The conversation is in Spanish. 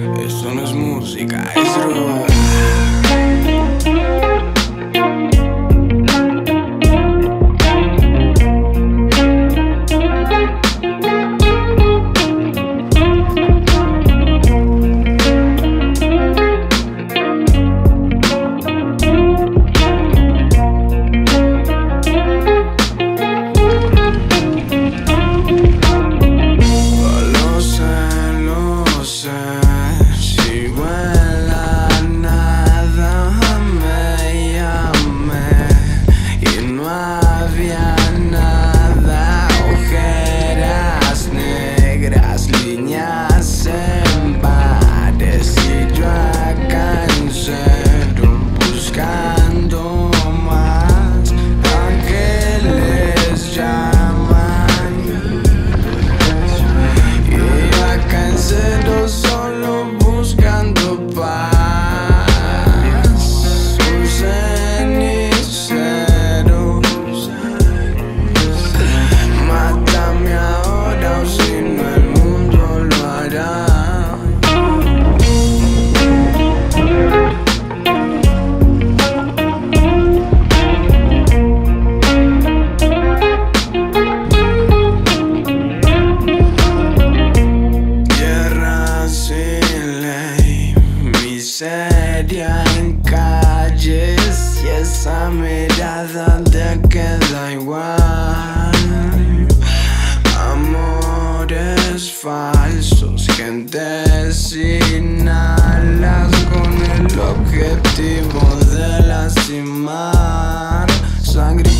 Eso no es música, es droga. Líneas en bares y yo acá en cero, buscando más ángeles llaman. Y yo acá en cero solo buscando paz. Un cenicero, mátame ahora o si no el mundo lo hará. Tierra sin ley, miseria en calles y esa mirada te queda igual. Amores falsos, gente sin alas con el objetivo de lastimar. Sangre